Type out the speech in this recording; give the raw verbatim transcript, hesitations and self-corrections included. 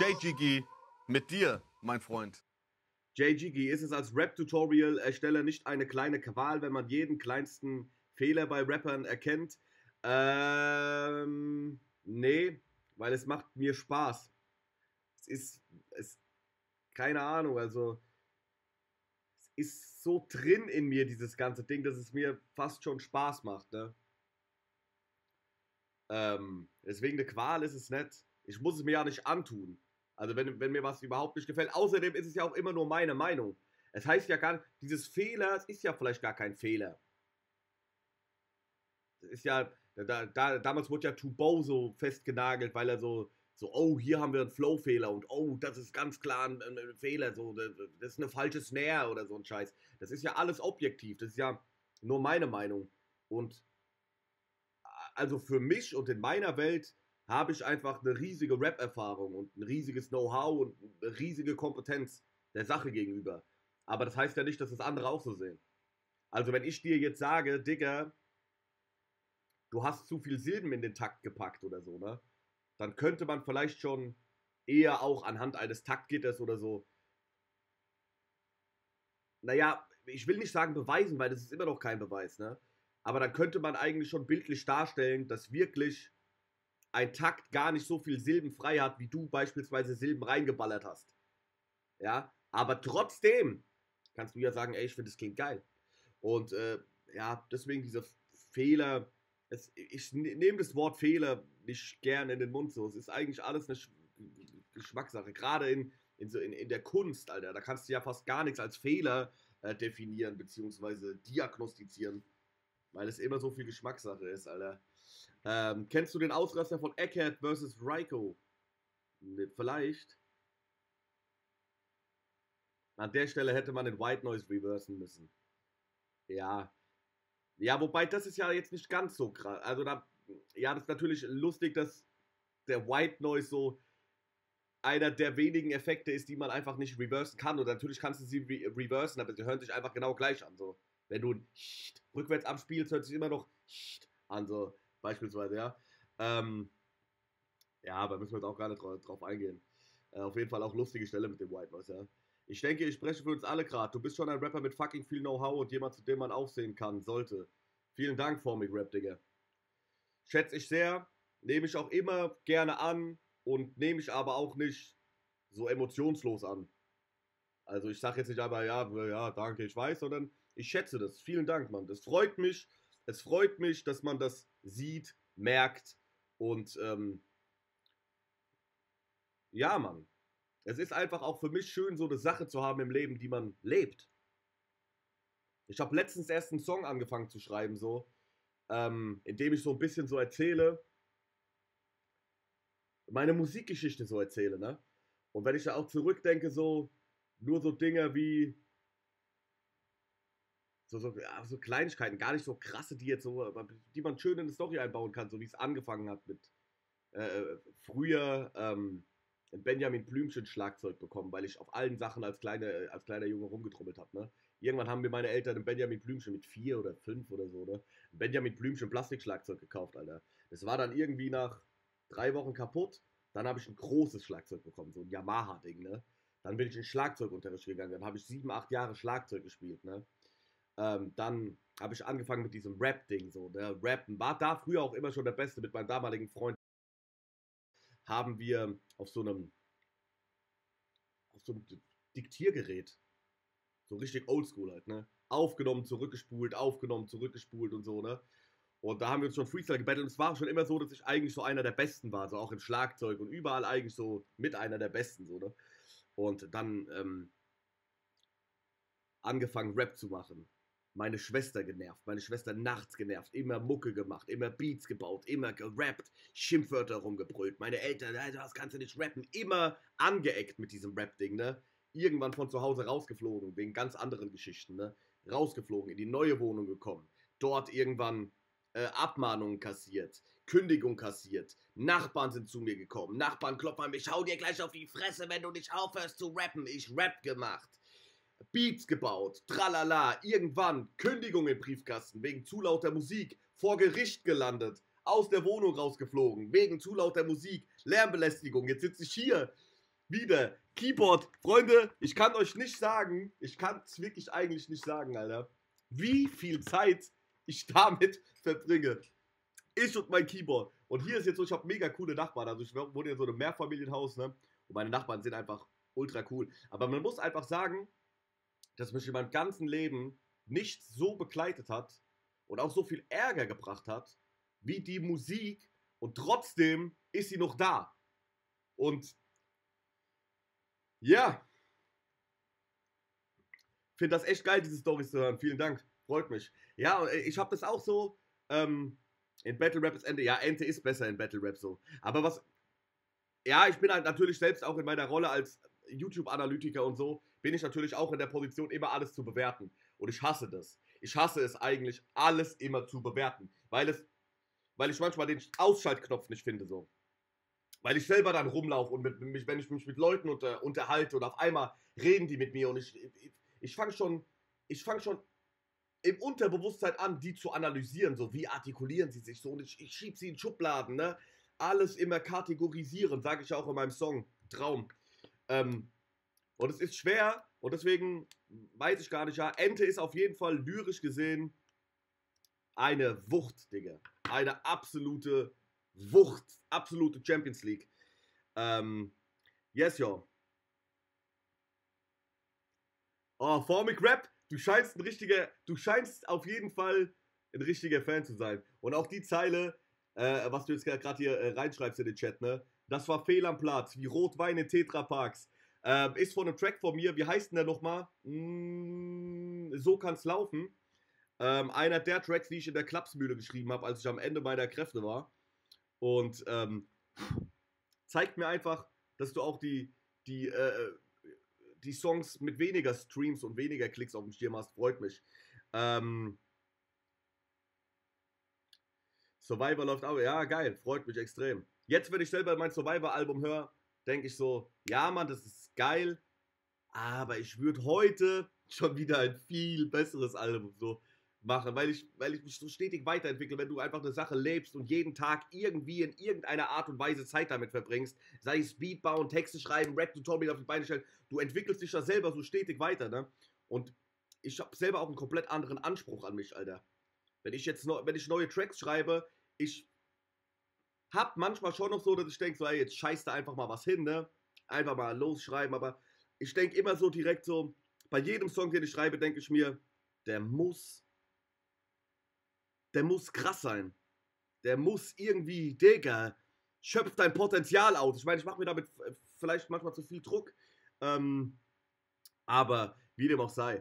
J G G, mit dir, mein Freund. J G G, ist es als Rap-Tutorial-Ersteller nicht eine kleine Qual, wenn man jeden kleinsten Fehler bei Rappern erkennt? Ähm, nee, weil es macht mir Spaß. Es ist, es, keine Ahnung, also es ist so drin in mir, dieses ganze Ding, dass es mir fast schon Spaß macht, ne? Ähm, deswegen eine Qual ist es nicht. Ich muss es mir ja nicht antun. Also wenn, wenn mir was überhaupt nicht gefällt. Außerdem ist es ja auch immer nur meine Meinung. Es heißt ja gar nicht, dieses Fehler, es ist ja vielleicht gar kein Fehler. Das ist ja, da, da, damals wurde ja Tubo so festgenagelt, weil er so, so, oh, hier haben wir einen Flow-Fehler und oh, das ist ganz klar ein, ein Fehler, so, das, das ist eine falsche Snare oder so ein Scheiß. Das ist ja alles objektiv, das ist ja nur meine Meinung. Und also für mich und in meiner Welt habe ich einfach eine riesige Rap-Erfahrung und ein riesiges Know-how und eine riesige Kompetenz der Sache gegenüber. Aber das heißt ja nicht, dass das andere auch so sehen. Also wenn ich dir jetzt sage, Digga, du hast zu viel Silben in den Takt gepackt oder so, ne? Dann könnte man vielleicht schon eher auch anhand eines Taktgitters oder so, naja, ich will nicht sagen beweisen, weil das ist immer noch kein Beweis, ne? Aber dann könnte man eigentlich schon bildlich darstellen, dass wirklich ein Takt gar nicht so viel Silben frei hat, wie du beispielsweise Silben reingeballert hast. Ja, aber trotzdem kannst du ja sagen, ey, ich finde, das klingt geil. Und äh, ja, deswegen dieser Fehler, es, ich nehme das Wort Fehler nicht gern in den Mund so. Es ist eigentlich alles eine Geschmackssache. Gerade in, in, so in, in der Kunst, Alter, da kannst du ja fast gar nichts als Fehler äh, definieren bzw. diagnostizieren, weil es immer so viel Geschmackssache ist, Alter. Ähm, kennst du den Ausraster von Eckhead versus Raiko? Vielleicht. An der Stelle hätte man den White Noise reversen müssen. Ja. Ja, wobei das ist ja jetzt nicht ganz so krass. Also da, ja, das ist natürlich lustig, dass der White Noise so einer der wenigen Effekte ist, die man einfach nicht reversen kann. Und natürlich kannst du sie re reversen, aber sie hören sich einfach genau gleich an. So. Wenn du ein rückwärts abspielst, hört sich immer noch an, so beispielsweise, ja. Ähm, ja, aber müssen wir jetzt auch gar nicht drauf, drauf eingehen. Äh, auf jeden Fall auch lustige Stelle mit dem White Noise, ja. Ich denke, ich spreche für uns alle gerade. Du bist schon ein Rapper mit fucking viel Know-how und jemand, zu dem man aufsehen kann, sollte. Vielen Dank, Formig Rap, Digga. Schätze ich sehr, nehme ich auch immer gerne an und nehme ich aber auch nicht so emotionslos an. Also ich sage jetzt nicht aber, ja, ja, danke, ich weiß, sondern ich schätze das. Vielen Dank, Mann. Das freut mich. Es freut mich, dass man das sieht, merkt und ähm, ja, Mann. Es ist einfach auch für mich schön, so eine Sache zu haben im Leben, die man lebt. Ich habe letztens erst einen Song angefangen zu schreiben, so, ähm, in dem ich so ein bisschen so erzähle, meine Musikgeschichte so erzähle, ne? Und wenn ich da auch zurückdenke, so, nur so Dinge wie, so, so, ja, so Kleinigkeiten, gar nicht so krasse, die jetzt so, die man schön in eine Story einbauen kann, so wie es angefangen hat mit äh, früher, ähm, ein Benjamin Blümchen Schlagzeug bekommen, weil ich auf allen Sachen als, kleine, als kleiner Junge rumgetrommelt habe. Ne? Irgendwann haben mir meine Eltern ein Benjamin Blümchen mit vier oder fünf oder so, ne? Ein Benjamin Blümchen Plastikschlagzeug gekauft, Alter. Das war dann irgendwie nach drei Wochen kaputt. Dann habe ich ein großes Schlagzeug bekommen, so ein Yamaha-Ding, ne? Dann bin ich in Schlagzeugunterricht gegangen, dann habe ich sieben, acht Jahre Schlagzeug gespielt, ne? Ähm, dann habe ich angefangen mit diesem Rap-Ding, so, ne? Rappen war da früher auch immer schon der Beste mit meinem damaligen Freund. Haben wir auf so einem, auf so einem Diktiergerät, so richtig oldschool halt, ne? Aufgenommen, zurückgespult, aufgenommen, zurückgespult und so, ne? Und da haben wir uns schon Freestyle gebettelt und es war schon immer so, dass ich eigentlich so einer der Besten war, so auch im Schlagzeug und überall eigentlich so mit einer der Besten, so, ne? Und dann ähm, angefangen Rap zu machen. Meine Schwester genervt, meine Schwester nachts genervt, immer Mucke gemacht, immer Beats gebaut, immer gerappt, Schimpfwörter rumgebrüllt. Meine Eltern, das kannst du nicht rappen, immer angeeckt mit diesem Rap-Ding, ne? Irgendwann von zu Hause rausgeflogen, wegen ganz anderen Geschichten, ne? Rausgeflogen, in die neue Wohnung gekommen, dort irgendwann äh, Abmahnungen kassiert, Kündigung kassiert, Nachbarn sind zu mir gekommen, Nachbarn klopfen an mich, ich hau dir gleich auf die Fresse, wenn du nicht aufhörst zu rappen, ich Rap gemacht. Beats gebaut, tralala, irgendwann Kündigung im Briefkasten, wegen zu lauter Musik, vor Gericht gelandet, aus der Wohnung rausgeflogen, wegen zu lauter Musik, Lärmbelästigung, jetzt sitze ich hier, wieder. Keyboard. Freunde, ich kann euch nicht sagen, ich kann es wirklich eigentlich nicht sagen, Alter, wie viel Zeit ich damit verbringe. Ich und mein Keyboard. Und hier ist jetzt so, ich habe mega coole Nachbarn. Also ich wohne in so einem Mehrfamilienhaus, ne? Und meine Nachbarn sind einfach ultra cool. Aber man muss einfach sagen, dass mich in meinem ganzen Leben nicht so begleitet hat und auch so viel Ärger gebracht hat, wie die Musik. Und trotzdem ist sie noch da. Und ja, finde das echt geil, diese Storys zu hören. Vielen Dank, freut mich. Ja, ich habe das auch so, ähm, in Battle Rap ist Ente, ja, Ente ist besser in Battle Rap so. Aber was, ja, ich bin halt natürlich selbst auch in meiner Rolle als YouTube-Analytiker und so, bin ich natürlich auch in der Position, immer alles zu bewerten. Und ich hasse das. Ich hasse es eigentlich, alles immer zu bewerten. Weil es, weil ich manchmal den Ausschaltknopf nicht finde so. Weil ich selber dann rumlaufe und mit, mich, wenn ich mich mit Leuten unter, unterhalte und auf einmal reden die mit mir und ich, ich, ich fange schon, ich fange schon im Unterbewusstsein an, die zu analysieren, so wie artikulieren sie sich so und ich, ich schiebe sie in Schubladen, ne? Alles immer kategorisieren, sage ich auch in meinem Song, Traum. Ähm, und es ist schwer und deswegen weiß ich gar nicht, ja, Ente ist auf jeden Fall lyrisch gesehen eine Wucht, Digga. Eine absolute Wucht, absolute Champions League. Ähm, yes, yo. Oh, Formic Rap, du scheinst ein richtiger, du scheinst auf jeden Fall ein richtiger Fan zu sein. Und auch die Zeile, äh, was du jetzt gerade hier äh, reinschreibst in den Chat, ne? Das war fehl am Platz, wie Rotwein in Tetraparks. Ähm, ist von einem Track von mir, wie heißt denn der nochmal? Mm, so kann's laufen. Ähm, einer der Tracks, die ich in der Klapsmühle geschrieben habe, als ich am Ende meiner Kräfte war. Und ähm, zeigt mir einfach, dass du auch die, die, äh, die Songs mit weniger Streams und weniger Klicks auf dem Schirm hast. Freut mich. Ähm, Survivor läuft auch. Ja, geil. Freut mich extrem. Jetzt, wenn ich selber mein Survivor-Album höre, denke ich so, ja, Mann, das ist geil. Aber ich würde heute schon wieder ein viel besseres Album so machen, weil ich, weil ich mich so stetig weiterentwickle, wenn du einfach eine Sache lebst und jeden Tag irgendwie in irgendeiner Art und Weise Zeit damit verbringst, sei es Beat bauen, Texte schreiben, Rap-Tutorial auf die Beine stellen, du entwickelst dich ja selber so stetig weiter, ne? Und ich habe selber auch einen komplett anderen Anspruch an mich, Alter. Wenn ich jetzt noch, wenn ich neue Tracks schreibe, ich hab manchmal schon noch so, dass ich denke, so, ey, jetzt scheiß da einfach mal was hin, ne? Einfach mal losschreiben, aber ich denke immer so direkt so, bei jedem Song, den ich schreibe, denke ich mir, der muss, der muss krass sein. Der muss irgendwie, Digga, schöpft dein Potenzial aus. Ich meine, ich mache mir damit vielleicht manchmal zu viel Druck, ähm, aber wie dem auch sei.